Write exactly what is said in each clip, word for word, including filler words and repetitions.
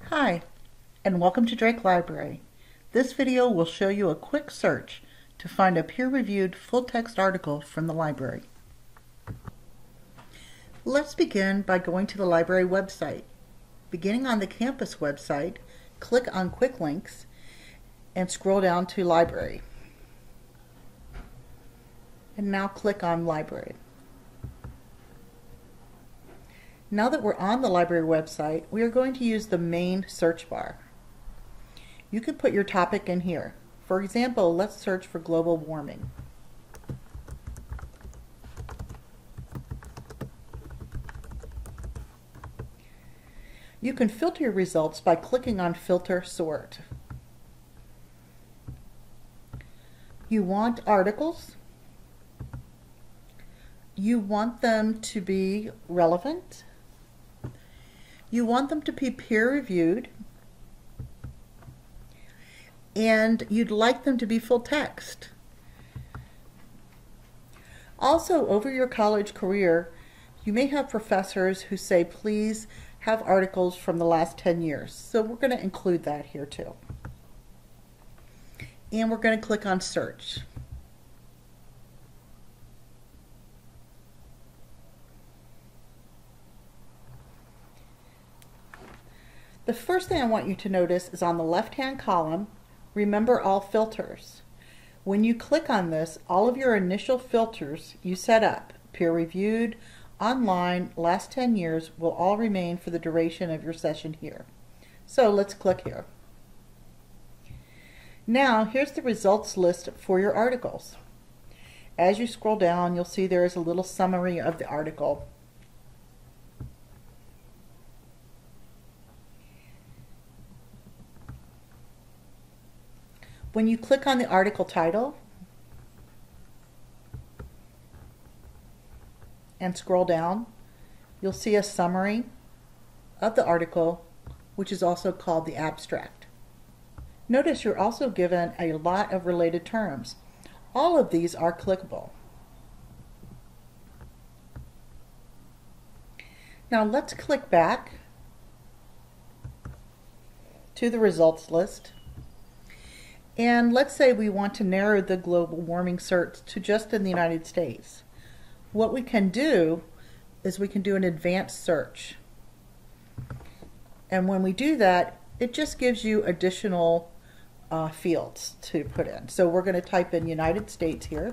Hi, and welcome to Drake Library. This video will show you a quick search to find a peer-reviewed full-text article from the library. Let's begin by going to the library website. Beginning on the campus website, click on Quick Links and scroll down to Library. And now click on Library. Now that we're on the library website, we are going to use the main search bar. You can put your topic in here. For example, let's search for global warming. You can filter your results by clicking on Filter Sort. You want articles. You want them to be relevant. You want them to be peer-reviewed, and you'd like them to be full text. Also, over your college career, you may have professors who say, please have articles from the last ten years. So we're going to include that here too. And we're going to click on Search. The first thing I want you to notice is on the left-hand column, remember all filters. When you click on this, all of your initial filters you set up, peer-reviewed, online, last ten years, will all remain for the duration of your session here. So let's click here. Now, here's the results list for your articles. As you scroll down, you'll see there is a little summary of the article. When you click on the article title and scroll down, you'll see a summary of the article, which is also called the abstract. Notice you're also given a lot of related terms. All of these are clickable. Now let's click back to the results list. And let's say we want to narrow the global warming search to just in the United States. What we can do is we can do an advanced search. And when we do that, it just gives you additional uh, fields to put in. So we're going to type in United States here.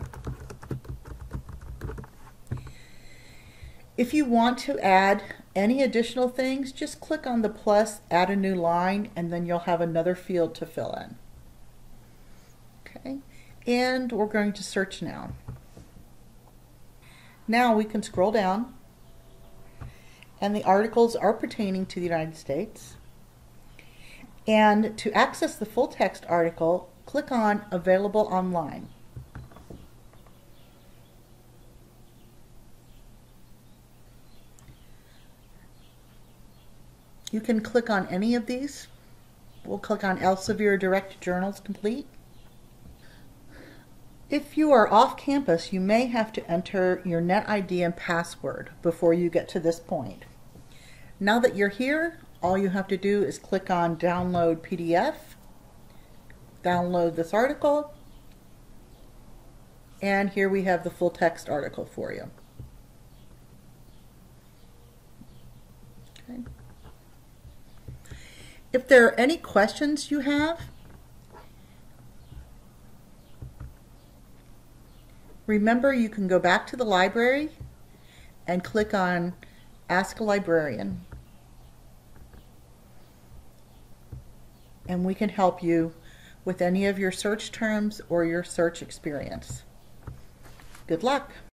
If you want to add any additional things, just click on the plus, add a new line, and then you'll have another field to fill in. Okay, and we're going to search now. Now we can scroll down, and the articles are pertaining to the United States. And to access the full text article, click on Available Online. You can click on any of these. We'll click on Elsevier Direct Journals Complete. If you are off campus, you may have to enter your net I D and password before you get to this point. Now that you're here, all you have to do is click on Download P D F, download this article, and here we have the full text article for you. Okay. If there are any questions you have, remember, you can go back to the library and click on Ask a Librarian. And we can help you with any of your search terms or your search experience. Good luck.